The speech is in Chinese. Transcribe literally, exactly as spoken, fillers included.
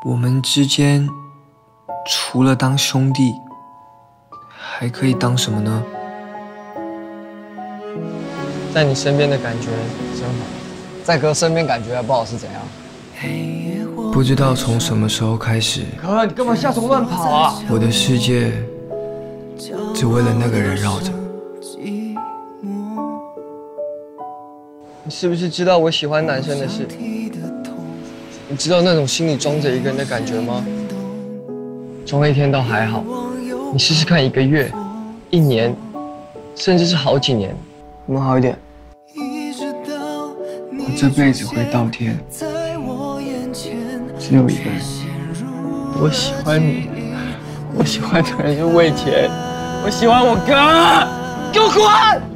我们之间除了当兄弟，还可以当什么呢？ 在你身边的感觉真好， 在哥身边感觉还不好是怎样？ 不知道从什么时候开始， 哥，你干嘛下手乱跑啊？ 我的世界只为了那个人绕着。 你是不是知道我喜欢男生的事？你知道那种心里装着一个人的感觉吗？装一天倒还好，你试试看一个月、一年，甚至是好几年，有没有好一点？ 我这辈子会倒贴，只有一个人。 我喜欢你，我喜欢的人是魏钱，我喜欢我哥，给我滚！